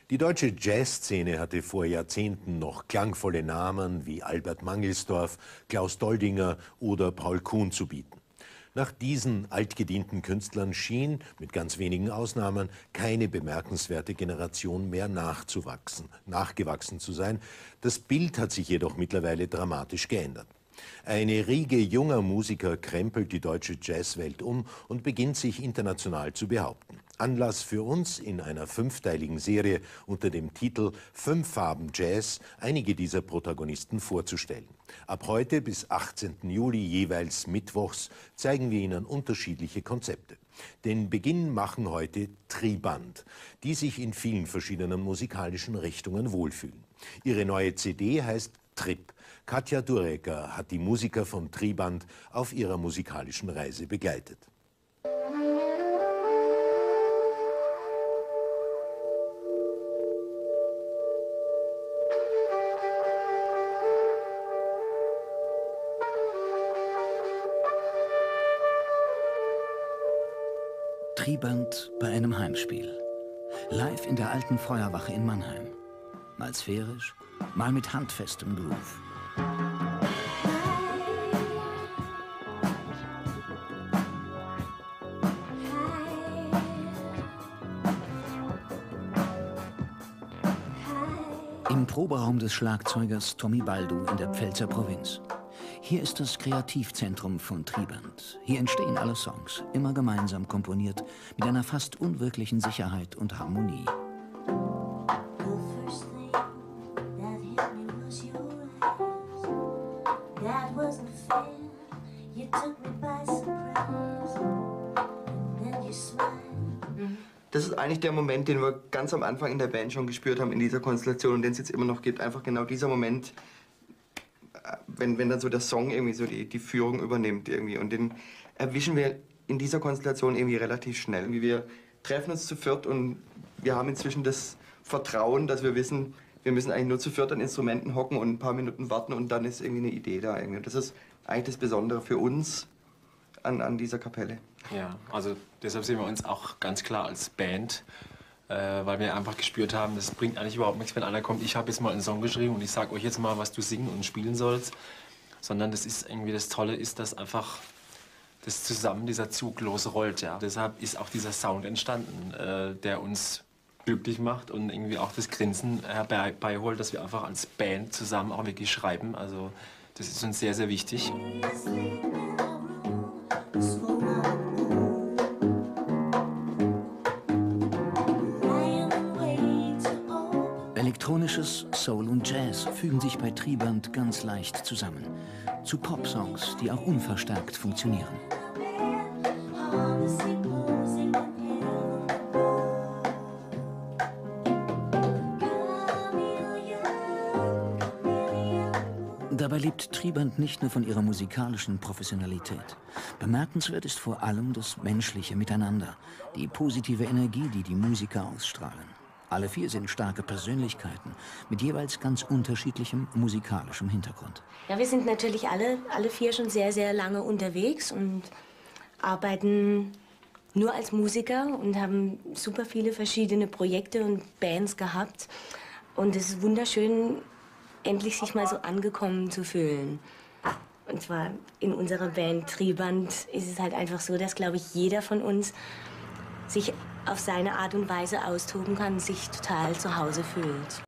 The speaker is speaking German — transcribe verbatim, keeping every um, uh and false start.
Die deutsche Jazzszene hatte vor Jahrzehnten noch klangvolle Namen wie Albert Mangelsdorf, Klaus Doldinger oder Paul Kuhn zu bieten. Nach diesen altgedienten Künstlern schien, mit ganz wenigen Ausnahmen, keine bemerkenswerte Generation mehr nachzuwachsen, nachgewachsen zu sein. Das Bild hat sich jedoch mittlerweile dramatisch geändert. Eine Riege junger Musiker krempelt die deutsche Jazzwelt um und beginnt sich international zu behaupten. Anlass für uns, in einer fünfteiligen Serie unter dem Titel Fünf Farben Jazz einige dieser Protagonisten vorzustellen. Ab heute bis achtzehnten Juli, jeweils mittwochs, zeigen wir Ihnen unterschiedliche Konzepte. Den Beginn machen heute Triband, die sich in vielen verschiedenen musikalischen Richtungen wohlfühlen. Ihre neue C D heißt Trip. Katja Durecker hat die Musiker von Triband auf ihrer musikalischen Reise begleitet. Triband bei einem Heimspiel. Live in der alten Feuerwache in Mannheim. Mal sphärisch, mal mit handfestem Groove. Im Proberaum des Schlagzeugers Tommy Baldu in der Pfälzer Provinz. Hier ist das Kreativzentrum von Triband. Hier entstehen alle Songs, immer gemeinsam komponiert, mit einer fast unwirklichen Sicherheit und Harmonie. Das ist eigentlich der Moment, den wir ganz am Anfang in der Band schon gespürt haben, in dieser Konstellation und den es jetzt immer noch gibt. Einfach genau dieser Moment, wenn, wenn dann so der Song irgendwie so die, die Führung übernimmt irgendwie. Und den erwischen wir in dieser Konstellation irgendwie relativ schnell. Wir treffen uns zu viert und wir haben inzwischen das Vertrauen, dass wir wissen, wir müssen eigentlich nur zu viert an Instrumenten hocken und ein paar Minuten warten und dann ist irgendwie eine Idee da. Irgendwie. Das ist eigentlich das Besondere für uns an, an dieser Kapelle. Ja, also deshalb sehen wir uns auch ganz klar als Band, äh, weil wir einfach gespürt haben, das bringt eigentlich überhaupt nichts, wenn einer kommt, ich habe jetzt mal einen Song geschrieben und ich sage euch jetzt mal, was du singen und spielen sollst, sondern das ist irgendwie das Tolle ist, dass einfach das zusammen dieser Zug losrollt. Ja. Deshalb ist auch dieser Sound entstanden, äh, der uns glücklich macht und irgendwie auch das Grinsen herbeiholt, dass wir einfach als Band zusammen auch wirklich schreiben. Also das ist uns sehr, sehr wichtig. Elektronisches, Soul und Jazz fügen sich bei Triband ganz leicht zusammen. Zu Popsongs, die auch unverstärkt funktionieren. Dabei lebt Triband nicht nur von ihrer musikalischen Professionalität. Bemerkenswert ist vor allem das menschliche Miteinander, die positive Energie, die die Musiker ausstrahlen. Alle vier sind starke Persönlichkeiten mit jeweils ganz unterschiedlichem musikalischem Hintergrund. Ja, wir sind natürlich alle, alle vier schon sehr, sehr lange unterwegs und arbeiten nur als Musiker und haben super viele verschiedene Projekte und Bands gehabt. Und es ist wunderschön, endlich sich mal so angekommen zu fühlen. Und zwar in unserer Band Triband ist es halt einfach so, dass, glaube ich, jeder von uns sich auf seine Art und Weise austoben kann und sich total zu Hause fühlt.